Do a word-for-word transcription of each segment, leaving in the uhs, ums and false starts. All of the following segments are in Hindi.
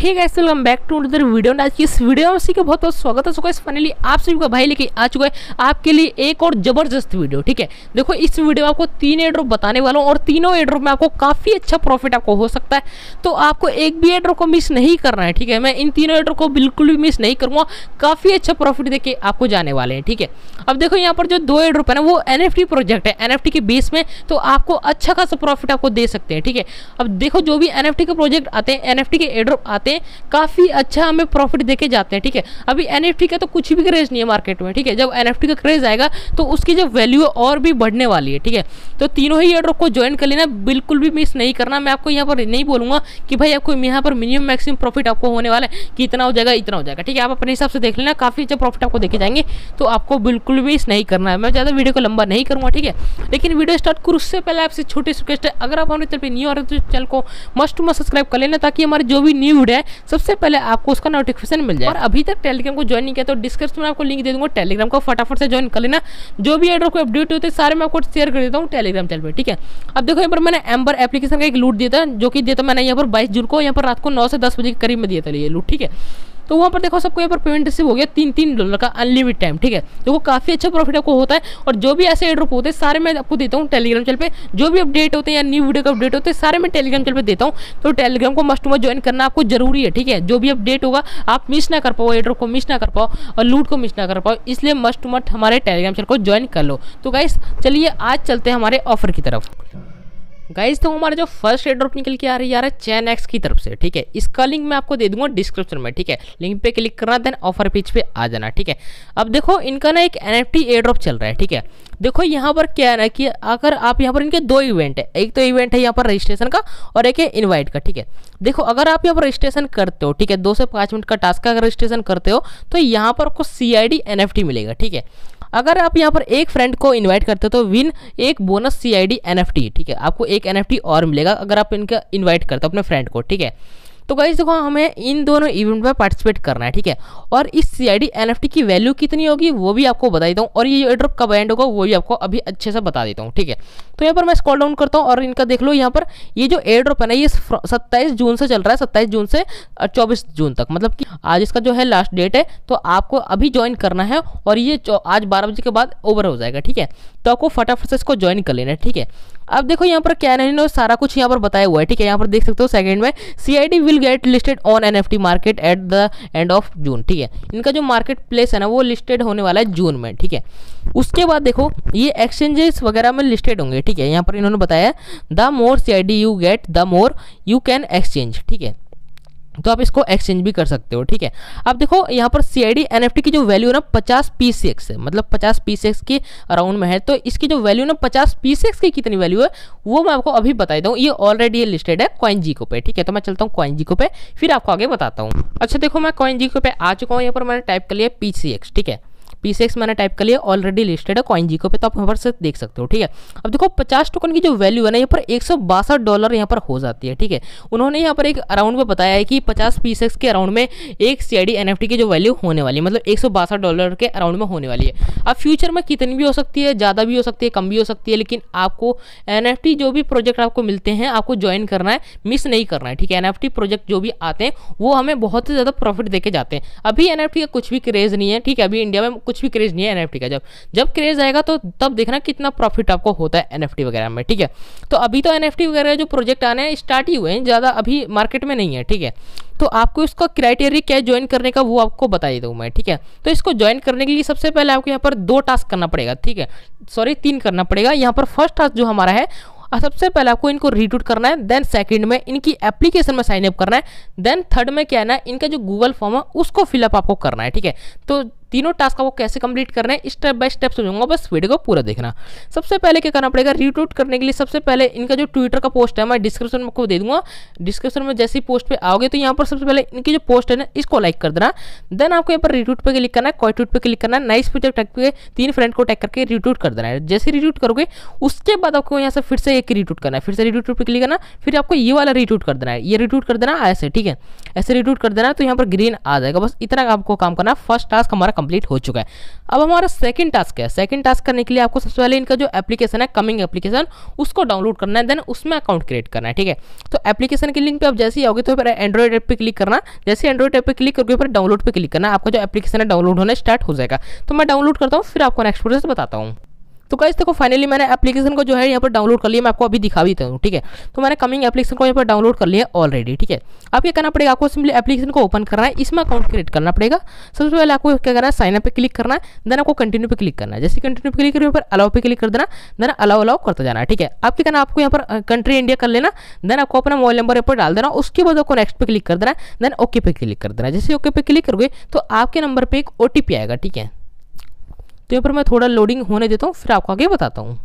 Hey guys, welcome back to another video. आज की इस वीडियो में का बहुत बहुत स्वागत है। सो गाइस, फाइनली आप सभी का भाई लेके आ चुका है आपके लिए एक और जबरदस्त वीडियो। ठीक है, देखो इस वीडियो में आपको तीन एयरड्रॉप बताने वाला हूँ और तीनों एयरड्रॉप में आपको काफी अच्छा प्रॉफिट आपको हो सकता है। तो आपको एक भी एयरड्रॉप को मिस नहीं करना है। ठीक है, मैं इन तीनों एयरड्रॉप को बिल्कुल भी मिस नहीं करूंगा। काफी अच्छा प्रॉफिट देके आपको जाने वाले हैं। ठीक है, अब देखो यहाँ पर जो दो एयरड्रॉप है ना, वो एनएफटी प्रोजेक्ट है, एनएफटी के बेस में, तो आपको अच्छा खासा प्रॉफिट आपको दे सकते हैं। ठीक है, अब देखो जो भी एनएफटी के प्रोजेक्ट आते हैं, एनएफटी के एयरड्रॉप आते हैं, काफी अच्छा हमें प्रॉफिट देके जाते हैं। ठीक है, अभी एनएफटी का तो कुछ भी क्रेज नहीं है मार्केट में। ठीक है, जब एनएफटी का क्रेज आएगा तो उसकी जो वैल्यू और भी बढ़ने वाली है। ठीक है, तो तीनों ही एयरड्रॉप को ज्वाइन कर लेना, बिल्कुल भी मिस नहीं करना। मैं आपको यहाँ पर नहीं बोलूंगा कि भाई आपको यहाँ पर मिनिमम मैक्सिमम प्रॉफिट आपको होने वाला है कि इतना हो जाएगा इतना हो जाएगा। ठीक है, आप अपने हिसाब से देख लेना, काफी अच्छा प्रॉफिट आपको देखे जाएंगे। तो आपको बिल्कुल भी मिस नहीं करना है। मैं ज्यादा वीडियो को लंबा नहीं करूंगा। ठीक है, लेकिन वीडियो स्टार्ट करूँ उससे पहले आपसे छोटी रिक्वेस्ट है, अगर आप हमारे चैनल पर न्यू आ रहे हो तो चैनल को मस्ट टू मस्ट सब्सक्राइब कर लेना, ताकि हमारे जो भी न्यू वीडियो है सबसे पहले आपको उसका नोटिफिकेशन मिल जाए। और अभी तक टेलीग्राम को ज्वाइन नहीं किया तो डिस्क्रिप्शन में आपको लिंक दे दूंगा, टेलीग्राम को फटाफट से ज्वाइन कर लेना। जो भी एयरड्रॉप को अपडेट होते हैं सारे मैं आपको शेयर कर देता हूँ टेलीग्राम चैनल पे। ठीक है, अब देखो यहाँ पर मैंने एम्बर एप्लीकेशन का एक लूट दिया था, जो कि दिया था मैंने यहाँ पर बाईस जून को, यहाँ पर रात को नौ से दस बजे के करीब में दिया था ये लूट। ठीक है, तो वहाँ पर देखो सबको यहाँ पर पेमेंट रिसीव हो गया तीन तीन डॉलर का अनलिमिटेड टाइम। ठीक है, तो वो काफ़ी अच्छा प्रॉफिट आपको होता है। और जो भी ऐसे एयरड्रॉप होते हैं सारे मैं आपको देता हूँ टेलीग्राम चैनल पे। जो भी अपडेट होते हैं या न्यू वीडियो का अपडेट होते हैं सारे मैं टेलीग्राम चैनल पे देता हूँ। तो टेलीग्राम को मस्ट मस्ट ज्वाइन करना आपको जरूरी है। ठीक है, जो भी अपडेट होगा आप मिस ना कर पाओ, एयरड्रॉप को मिस ना कर पाओ और लूट को मिस ना कर पाओ, इसलिए मस्ट मस्ट हमारे टेलीग्राम चैनल को ज्वाइन कर लो। तो गाइस चलिए आज चलते हैं हमारे ऑफर की तरफ। गाइस तो हमारा जो फर्स्ट एयरड्रॉप निकल के आ रही है चैन एक्स की तरफ से। ठीक है, इसका लिंक मैं आपको दे दूंगा डिस्क्रिप्शन में। ठीक है, लिंक पे क्लिक करना, देन ऑफर पेज पे आ जाना। ठीक है, अब देखो इनका ना एक एनएफटी एयरड्रॉप चल रहा है। ठीक है, देखो यहाँ पर क्या है ना कि अगर आप यहाँ पर इनके दो इवेंट है, एक तो इवेंट है यहाँ पर रजिस्ट्रेशन का और एक है इनवाइट का। ठीक है, देखो अगर आप यहाँ पर रजिस्ट्रेशन करते हो, ठीक है, दो से पाँच मिनट का टास्क का अगर रजिस्ट्रेशन करते हो तो यहाँ पर आपको सी आई डी एनएफटी मिलेगा। ठीक है, अगर आप यहाँ पर एक फ्रेंड को इनवाइट करते हो तो विन एक bonus C I D NFT. ठीक है, आपको एक एनएफटी और मिलेगा अगर आप इनका इनवाइट करते हो अपने फ्रेंड को। ठीक है, तो गाइस देखो हमें इन दोनों इवेंट में पार्टिसिपेट करना है। ठीक है, और इस सी आई डी एनएफटी की वैल्यू कितनी होगी वो भी आपको बता देता हूँ, और ये एयरड्रॉप कब एंड होगा वो भी आपको अभी अच्छे से बता देता हूँ। ठीक है, तो यहाँ पर मैं स्क्रॉल डाउन करता हूँ और इनका देख लो, यहाँ पर ये जो एयरड्रॉप है ना ये सत्ताईस जून से चल रहा है, सत्ताईस जून से चौबीस जून तक, मतलब कि आज इसका जो है लास्ट डेट है। तो आपको अभी ज्वाइन करना है और ये आज बारह बजे के बाद ओवर हो जाएगा। ठीक है, तो आपको फटाफट से इसको ज्वाइन कर लेना है। ठीक है, अब देखो यहाँ पर क्या नहीं सारा कुछ यहाँ पर बताया हुआ है। ठीक है, यहाँ पर देख सकते हो सेकंड में C I D will get listed on NFT market at the end of June. ठीक है, इनका जो मार्केट प्लेस है ना वो लिस्टेड होने वाला है जून में। ठीक है, उसके बाद देखो ये एक्सचेंजेस वगैरह में लिस्टेड होंगे। ठीक है, यहाँ पर इन्होंने बताया the more C I D you get the more you can exchange. ठीक है, तो आप इसको एक्सचेंज भी कर सकते हो। ठीक है, अब देखो यहाँ पर सी आई डी एनएफटी की जो वैल्यू है ना पचास पी सी एक्स है, मतलब पचास पी सी एक्स के अराउंड में है। तो इसकी जो वैल्यू ना पचास पी सी एक्स की कितनी वैल्यू है वो मैं आपको अभी बता देता हूँ। ये ऑलरेडी ये लिस्टेड है कॉइन जीको पे। ठीक है, तो मैं चलता हूँ कॉइन जीको पे, फिर आपको आगे बताता हूँ। अच्छा देखो मैं कॉइन जीको पे आ चुका हूँ, यहाँ पर मैंने टाइप कर लिया पी सी एक्स। ठीक है, पी सी एक्स मैंने टाइप कर लिया, ऑलरेडी लिस्टेड है कॉइन जीको पे, तो आप यहाँ पर से देख सकते हो। ठीक है, अब देखो पचास टोकन की जो वैल्यू है ना यहाँ पर एक सौ बासठ डॉलर यहाँ पर हो जाती है। ठीक है, उन्होंने यहाँ पर एक अराउंड में बताया है कि पचास पी सी एक्स के अराउंड में एक सी आई डी एनएफटी की जो वैल्यू होने वाली है, मतलब एक सौ बासठ डॉलर के अराउंड में होने वाली है। अब फ्यूचर में कितनी भी हो सकती है, ज़्यादा भी हो सकती है, कम भी हो सकती है, लेकिन आपको एनएफटी जो भी प्रोजेक्ट आपको मिलते हैं आपको ज्वाइन करना है, मिस नहीं करना है। ठीक है, एनएफटी प्रोजेक्ट जो भी आते हैं वो हमें बहुत ही ज़्यादा प्रॉफिट देके जाते हैं। अभी एनएफटी का कुछ भी क्रेज नहीं है। ठीक है, अभी इंडिया में कुछ भी क्रेज नहीं है एनएफटी का, जब जब क्रेज आएगा तो तब देखना कितना प्रॉफिट आपको होता है एनएफटी वगैरह में। ठीक है, तो अभी तो एनएफटी वगैरह जो प्रोजेक्ट आने हैं स्टार्ट ही हुए हैं, ज़्यादा अभी मार्केट में नहीं है। ठीक है, तो आपको इसका क्राइटेरिया क्या है ज्वाइन करने का वो आपको बता देता हूँ मैं। ठीक है, तो इसको ज्वाइन करने के लिए सबसे पहले आपको यहाँ पर दो टास्क करना पड़ेगा। ठीक है, सॉरी तीन करना पड़ेगा। यहाँ पर फर्स्ट टास्क जो हमारा है, सबसे पहले आपको इनको रीटूट करना है, देन सेकंड में इनकी एप्लीकेशन में साइन अप करना है, देन थर्ड में क्या है ना इनका जो गूगल फॉर्म है उसको फिलअप आपको करना है। ठीक है, तो तीनों टास्क आपको कैसे कंप्लीट करना है स्टेप बाय स्टेप समझूंगा, बस वीडियो को पूरा देखना। सबसे पहले क्या करना पड़ेगा, रीट्वीट करने के लिए सबसे पहले इनका जो ट्विटर का पोस्ट है मैं डिस्क्रिप्शन में आपको दे दूंगा। डिस्क्रिप्शन में जैसे ही पोस्ट पे आओगे तो यहाँ पर सबसे पहले इनकी जो पोस्ट है ना इसको लाइक कर देना। देन आपको यहाँ पर रीट्वीट पे क्लिक करना है, कोई ट्वीट पे क्लिक करना है, नाइस पिक्चर टैग पे तीन फ्रेंड को टैग करके रीट्वीट कर देना है। जैसे रीट्वीट करोगे उसके बाद आपको यहाँ से फिर से एक रीट्वीट करना है, फिर से रीट्वीट पे क्लिक करना, फिर आपको ये वाला रीट्वीट कर देना है, ये रीट्वीट कर देना ऐसे। ठीक है, ऐसे रीट्वीट कर देना तो यहाँ पर ग्रीन आ जाएगा। बस इतना आपको काम करना है, फर्स्ट टास्क हमारा कंप्लीट हो चुका है। अब हमारा सेकंड टास्क है। सेकंड टास्क करने के लिए आपको सबसे पहले इनका जो एप्लीकेशन है कमिंग एप्लीकेशन उसको डाउनलोड करना है, देन उसमें अकाउंट क्रिएट करना है। ठीक है, तो एप्लीकेशन के लिंक पे आप जैसे ही आओगे तो फिर एंड्रॉइड ऐप पे क्लिक करना। जैसे एंड्रॉइड ऐप पे क्लिक करके फिर डाउनलोड पे क्लिक करना, आपका जो एप्लीकेशन है डाउनलोड होना स्टार्ट हो जाएगा। तो मैं डाउनलोड करता हूँ, फिर आपको नेक्स्ट प्रोसेस बताता हूँ। तो गाइस देखो फाइनली मैंने एप्लीकेशन को जो है यहाँ पर डाउनलोड कर लिया, मैं आपको अभी दिखा भी देता हूँ। ठीक है, तो मैंने कमिंग एप्लीकेशन को यहाँ पर डाउनलोड कर लिया ऑलरेडी। ठीक है, अब क्या करना पड़ेगा, आपको सिंपली एप्लीकेशन को ओपन करना है, इसमें अकाउंट क्रिएट करना पड़ेगा। सबसे पहले आपको क्या करना है, साइन अप पे क्लिक करना है, देन आपको कंटिन्यू पे क्लिक करना है। जैसे कंटिन्यू पे क्लिक करिए पर अलाउ पे क्लिक कर देना, देन अलाउ अलाउ करते जाना है। ठीक है, आप क्या करना, आपको यहाँ पर कंट्री इंडिया कर लेना, देन आपको अपना मोबाइल नंबर पर डाल देना, उसके बाद आपको नेक्स्ट पे क्लिक कर देना, देन ओके पे क्लिक कर देना। जैसे ओके पे क्लिक करोगे तो आपके नंबर पे एक ओटीपी आएगा। ठीक है, तो यहाँ पर मैं थोड़ा लोडिंग होने देता हूँ, फिर आपको आगे बताता हूँ।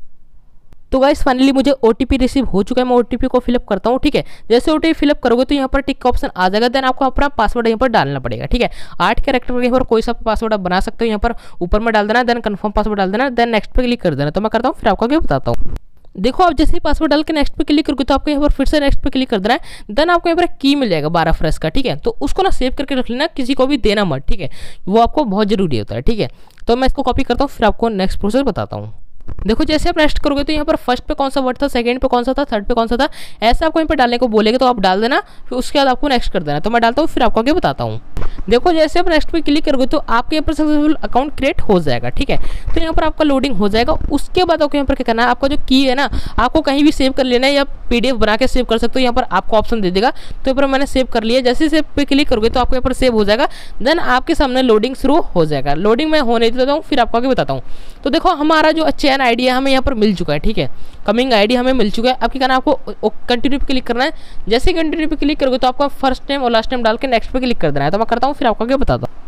तो गाइस फाइनली मुझे ओटीपी रिसीव हो चुका है, मैं ओटीपी को फिलअप करता हूँ। ठीक है, जैसे ओटीपी फिलअप करोगे तो यहाँ पर टिक का ऑप्शन आ जाएगा, देन आपको अपना पासवर्ड यहाँ पर डालना पड़ेगा। ठीक है, आठ कैरेक्टर के यहाँ पर कोई सा पासवर्ड आप बना सकते हो, यहाँ पर ऊपर में डाल देना, देन कंफर्म पासवर्ड डाल देना, देन नेक्स्ट पे क्लिक कर देना। तो मैं करता हूँ, फिर आपको आगे बताता हूँ। देखो आप जैसे ही पासवर्ड डाल के नेक्स्ट पे क्लिक करोगे तो आपको यहाँ पर फिर से नेक्स्ट पे क्लिक कर देना है, देन आपको यहाँ पर की मिल जाएगा बारह फ्रेश का। ठीक है, तो उसको ना सेव करके रख लेना, किसी को भी देना मत। ठीक है, वो आपको बहुत जरूरी होता है। ठीक है, तो मैं इसको कॉपी करता हूँ, फिर आपको नेक्स्ट प्रोसेस बताता हूँ। देखो जैसे आप नेक्स्ट करोगे तो यहाँ पर फर्स्ट पे कौन सा वर्ड था, सेकंड पे कौन सा था, थर्ड पे कौन सा था, ऐसा आपको यहाँ पर डालने को बोलेगा तो आप डाल देना, फिर उसके बाद आपको नेक्स्ट कर देना। तो मैं डालता हूँ, फिर आपको आगे बताता हूँ। देखो जैसे आप नेक्स्ट पे क्लिक करोगे तो आपके यहाँ पर सक्सेसफुल अकाउंट क्रिएट हो जाएगा। ठीक है, तो यहाँ पर आपका लोडिंग हो जाएगा, उसके बाद आपको यहाँ पर क्या करना है, आपका जो की है ना आपको कहीं भी सेव कर लेना है या पीडीएफ बना के सेव कर सकते हो। यहाँ पर आपको ऑप्शन दे देगा, तो यहाँ पर मैंने सेव कर लिया। जैसे सेव पे क्लिक करोगे तो आपको यहाँ पर सेव हो जाएगा, देन आपके सामने लोडिंग शुरू हो जाएगा। लोडिंग में होने देता हूँ, फिर आपको आगे बताता हूँ। तो देखो हमारा जो चैन आईडी है हमें यहाँ पर मिल चुका है। ठीक है, कमिंग आईडी हमें मिल चुका है। अब क्या करना है, आपको कंटिन्यू पे क्लिक करना है। जैसे कंटिन्यू पे क्लिक करोगे तो आपका फर्स्ट नेम और लास्ट नेम डाल के नेक्स्ट पे क्लिक कर देना है। तो मैं करता हूँ, फिर आपको आगे बताता हूँ।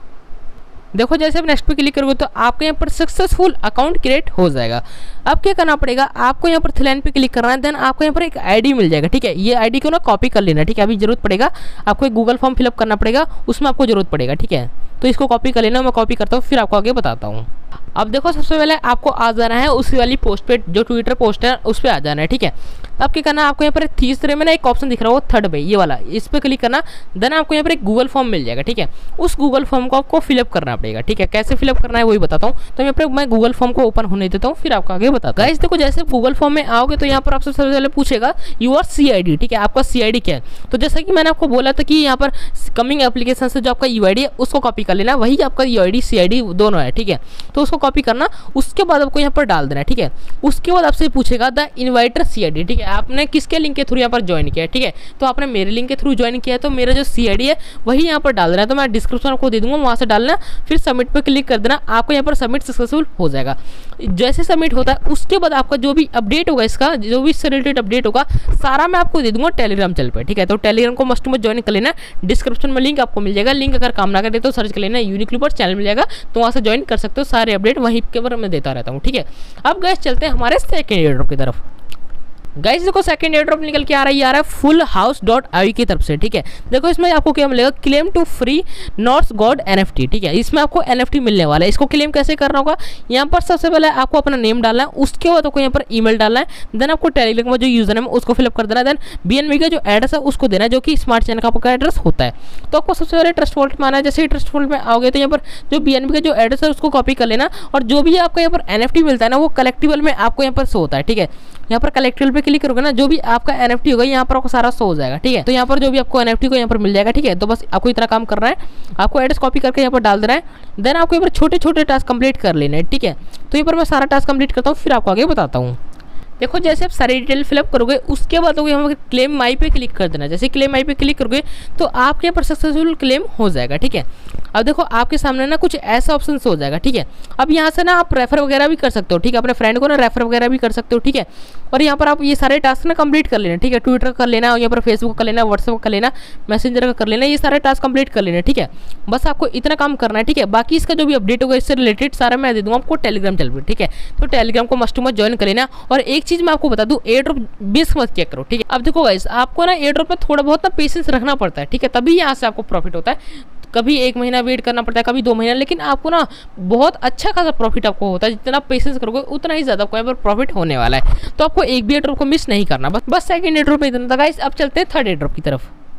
देखो जैसे आप नेक्स्ट पे क्लिक करोगे तो आपके यहाँ पर सक्सेसफुल अकाउंट क्रिएट हो जाएगा। अब क्या करना पड़ेगा, आपको यहाँ पर थ्री लाइन पे क्लिक करना है, देन आपको यहाँ पर एक आईडी मिल जाएगा। ठीक है, ये आईडी को ना कॉपी कर लेना। ठीक है, अभी जरूरत पड़ेगा आपको एक गूगल फॉर्म फिलअप करना पड़ेगा, उसमें आपको जरूरत पड़ेगा। ठीक है, तो इसको कॉपी कर लेना, मैं कॉपी करता हूँ, फिर आपको आगे बताता हूँ। अब देखो सबसे पहले आपको आ जाना है उसी वाली पोस्ट पे, जो ट्विटर पोस्ट है उस पर आ जाना है। ठीक है, अब क्या करना है, आपको यहाँ पर तीसरे में ना एक ऑप्शन दिख रहा हो थर्ड पे, ये वाला, इस पर क्लिक करना, देन आपको यहाँ पर एक गूगल फॉर्म मिल जाएगा। ठीक है, उस गूगल फॉर्म को आपको फिलअप करना पड़ेगा। ठीक है, कैसे फिलअप करना है वही बताता हूँ। तो यहाँ पर मैं गूगल फॉर्म को ओपन होने देता हूँ, फिर आपको आगे बताता हूँ। गाइस देखो जैसे गूगल फॉर्म में आओगे तो यहाँ पर आपसे सबसे पहले पूछेगा यूर सी आई डी। ठीक है, आपका सी आई डी क्या है। तो जैसा कि मैंने आपको बोला था कि यहाँ पर कमिंग एप्लीकेशन से जो आपका यू आई डी है उसको कॉपी कर लेना, वही आपका U I D C I D दोनों है। ठीक है, तो उसको कॉपी करना, उसके बाद आपको यहाँ पर डाल देना है। ठीक है, उसके बाद आपसे पूछेगा the inviter C I D. ठीक है, आपने किसके लिंक के थ्रू यहाँ पर ज्वाइन किया है। ठीक है, तो आपने मेरे लिंक के थ्रू ज्वाइन किया है, तो मेरा जो सी आई डी है वही यहाँ पर डाल देना है। तो मैं डिस्क्रिप्शन आपको दे दूंगा, वहाँ से डालना, फिर सबमिट पर क्लिक कर देना, आपको यहाँ पर सबमिट सक्सेसफुल हो जाएगा। जैसे सबमिट होता है उसके बाद आपका जो भी अपडेट होगा, इसका जो भी इससे रिलेटेड अपडेट होगा सारा मैं आपको दे दूंगा टेलीग्राम चैनल पे। ठीक है, तो टेलीग्राम को मस्ट में ज्वाइन कर लेना, डिस्क्रिप्शन में लिंक आपको मिल जाएगा। लिंक अगर काम ना करे तो सर्च कर लेना, यूनिकलूपर चैनल मिल जाएगा, तो वहाँ से ज्वाइन कर सकते हो। सारे अपडेट वहीं के ऊपर मैं देता रहता हूँ। ठीक है, अब गाइस चलते हैं हमारे सेकंड एयरड्रॉप की तरफ। गाइस देखो सेकंड एयरड्रॉप निकल के आ रहा है, आ रहा है फुल हाउस डॉट आई की तरफ से। ठीक है, देखो इसमें आपको क्या मिलेगा, claim two free north god NFT. ठीक है, इसमें आपको एनएफटी मिलने वाला है। इसको क्लेम कैसे करना होगा, यहाँ पर सबसे पहले आपको अपना नेम डालना है, उसके बाद आपको यहाँ पर ईमेल डालना है, देन आपको टेलीग्राम में जो यूजर है उसको फिलअप कर देना है, देन बीएनबी का जो एड्रेस है उसको देना है, जो कि स्मार्ट चैन का आपका एड्रेस होता है। तो आपको सबसे पहले ट्रस्ट वॉलेट में आना है। जैसे ही ट्रस्ट वॉलेट में आओगे तो यहाँ पर जो बीएनबी का जो एड्रेस है उसको कॉपी कर लेना, और जो भी आपको यहाँ पर एनएफटी मिलता है ना वो कलेक्टिबल में आपको यहाँ पर शो होता है। ठीक है, यहाँ पर कलेक्टिबल पे क्लिक करोगे ना, जो भी आपका एनएफटी होगा यहाँ पर आपको सारा शो हो जाएगा। ठीक है, तो यहाँ पर जो भी आपको एनएफटी को यहाँ पर मिल जाएगा। ठीक है, तो बस आपको इतना काम करना है, आपको एड्रेस कॉपी करके यहाँ पर डाल देना है, देन आपको यहाँ पर छोटे छोटे टास्क कंप्लीट कर लेना है। ठीक है, तो यहाँ पर मैं सारा टास्क कंप्लीट करता हूँ, फिर आपको आगे बताता हूँ। देखो जैसे आप सारी डिटेल फिलअप करोगे उसके बाद तो यहाँ पर क्लेम माई पे क्लिक कर देना। जैसे क्लेम माई पे क्लिक करोगे तो आपके यहाँ पर सक्सेसफुल क्लेम हो जाएगा। ठीक है, अब देखो आपके सामने ना कुछ ऐसा ऑप्शन हो जाएगा। ठीक है, अब यहाँ से ना आप रेफर वगैरह भी कर सकते हो। ठीक है, अपने फ्रेंड को ना रेफर वगैरह भी कर सकते हो। ठीक है, और यहाँ पर आप ये सारे टास्क ना कंप्लीट कर लेना। ठीक है, ट्विटर कर लेना, और यहाँ पर फेसबुक कर लेना, व्हाट्सएप कर लेना, मैसेंजर का कर लेना, ये सारे टास्क कंप्लीट कर लेना। ठीक है, बस आपको इतना काम करना है। ठीक है, बाकी इसका जो भी अपडेट होगा इससे रिलेटेड सारा मैं दे दूँगा आपको टेलीग्राम चैनल पर। ठीक है, तो टेलीग्राम को मस्ट मस्ट ज्वाइन कर लेना। और एक चीज़ मैं आपको बता दूँ, एयरड्रॉप बेस मत किया करो। ठीक है, अब देखो गाइस आपको ना एयरड्रॉप में थोड़ा बहुत ना पेशेंस रखना पड़ता है। ठीक है, तभी यहाँ से आपको प्रॉफिट होता है। कभी एक महीना वेट करना पड़ता है, कभी दो महीना, लेकिन आपको ना बहुत अच्छा खासा प्रॉफिट आपको होता है। जितना पेशेंस करोगे उतना ही ज़्यादा आपको यहाँ पर प्रॉफिट होने वाला है। तो आपको एक भी एयरड्रॉप को मिस नहीं करना। बस बस सेकंड एयरड्रॉप में इतना था गाइस। अब चलते हैं थर्ड एयरड्रॉप की तरफ।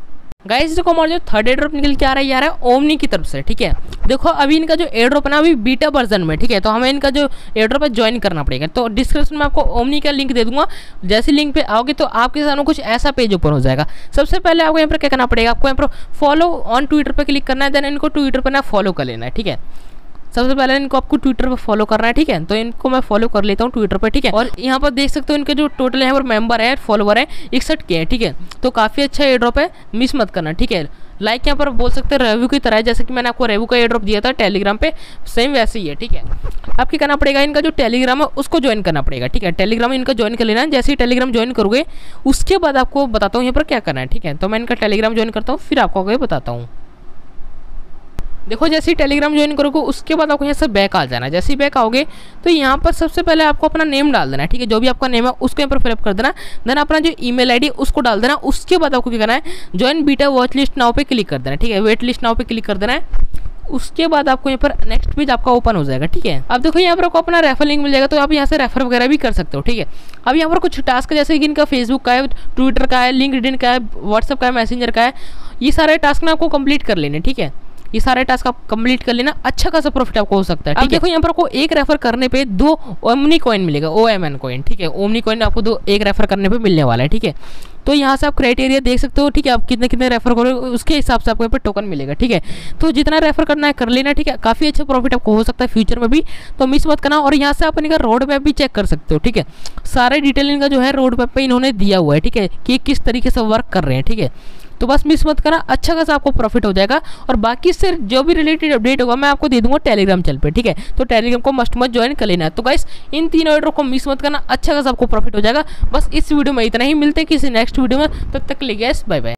गाइस देखो हमारा जो थर्ड एयर ड्रॉप निकल के आ रहा है यार है ओमनी की तरफ से, ठीक है। देखो अभी इनका जो एयर ड्रॉप है ना अभी बीटा वर्जन में, ठीक है, तो हमें इनका जो एयर ड्रॉप है ज्वाइन करना पड़ेगा। तो डिस्क्रिप्शन में आपको ओमनी का लिंक दे दूंगा, जैसे लिंक पे आओगे तो आपके सामने कुछ ऐसा पेज ओपन हो जाएगा। सबसे पहले आपको यहाँ पर क्या करना पड़ेगा, आपको यहाँ पर फॉलो ऑन ट्विटर पर क्लिक करना है, देन इनको ट्विटर पर ना फॉलो कर लेना है, ठीक है। सबसे पहले इनको आपको ट्विटर पर फॉलो करना है, ठीक है। तो इनको मैं फॉलो कर लेता हूँ ट्विटर पर, ठीक है। और यहाँ पर देख सकते हो इनके जो टोटल यहाँ पर मेंबर है, फॉलोवर है इकसठ के है, ठीक है। तो काफ़ी अच्छा एयर ड्रॉप है, मिस मत करना, ठीक है। लाइक यहाँ पर बोल सकते हैं रेव्यू की तरह है, जैसे कि मैंने आपको रेव्यू का एयर ड्रॉप दिया था टेलीग्राम पे, सेम वैसे ही है, ठीक है। आपकी करना पड़ेगा इनका जो टेलीग्राम है उसको ज्वाइन करना पड़ेगा, ठीक है। टेलीग्राम इनका ज्वाइन कर लेना है। जैसे ही टेलीग्राम ज्वाइन करोगे उसके बाद आपको बताता हूँ यहाँ पर क्या करना है, ठीक है। तो मैं इनका टेलीग्राम ज्वाइन करता हूँ, फिर आपको आगे बताता हूँ। देखो जैसे ही टेलीग्राम ज्वाइन करोगे उसके बाद आपको यहाँ से बैक आ जाना है। जैसे ही बैक आओगे तो यहाँ पर सबसे पहले आपको अपना नेम डाल देना है, ठीक है। जो भी आपका नेम है उसको यहाँ पर फिलअप कर देना, देन अपना जो ईमेल आईडी उसको डाल देना। उसके बाद आपको क्या करना है, join beta watch list now पे क्लिक कर देना, ठीक है। वेट लिस्ट नाउ पे क्लिक कर देना है। उसके बाद आपको यहाँ पर नेक्स्ट पेज आपका ओपन हो जाएगा, ठीक है। अब देखो यहाँ पर आपको अपना रेफर लिंक मिल जाएगा, तो आप यहाँ से रेफर वगैरह भी कर सकते हो, ठीक है। अब यहाँ पर कुछ टास्क जैसे कि इनका फेसबुक का है, ट्विटर का है, लिंक्डइन का है, व्हाट्सअप का है, मैसेंजर का है, ये सारे टास्क ना आपको कंप्लीट कर लेने, ठीक है। ये सारे टास्क आप कंप्लीट कर लेना, अच्छा खासा प्रॉफिट आपको हो सकता है। अब देखो यहाँ पर आपको एक रेफर करने पे दो ओमनी कॉइन मिलेगा, ओ एम एन कॉइन, ठीक है। ओमनी कॉइन आपको दो एक रेफर करने पे मिलने वाला है, ठीक है। तो यहाँ से आप क्राइटेरिया देख सकते हो, ठीक है। आप कितने कितने रेफर करोगे उसके हिसाब से आपको यहाँ पे टोकन मिलेगा, ठीक है। तो जितना रेफर करना है कर लेना, ठीक है। काफ़ी अच्छा प्रॉफिट आपको हो सकता है फ्यूचर में भी, तो मिस मत करना। और यहाँ से आप इनका रोड मैप भी चेक कर सकते हो, ठीक है। सारे डिटेल इनका जो है रोड मैप पे इन्होंने दिया हुआ है, ठीक है, कि किस तरीके से वर्क कर रहे हैं, ठीक है। तो बस मिस मत करना, अच्छा खासा आपको प्रॉफिट हो जाएगा। और बाकी से जो भी रिलेटेड अपडेट होगा मैं आपको दे दूंगा टेलीग्राम चैनल पे, ठीक है। तो टेलीग्राम को मस्ट मत ज्वाइन कर लेना है। तो गाइस इन तीनों एड्रॉप को मिस मत करना, अच्छा खासा आपको प्रॉफिट हो जाएगा। बस इस वीडियो में इतना ही, मिलते हैं किसी नेक्स्ट वीडियो में, तब तक के लिए गाइस बाय बाय।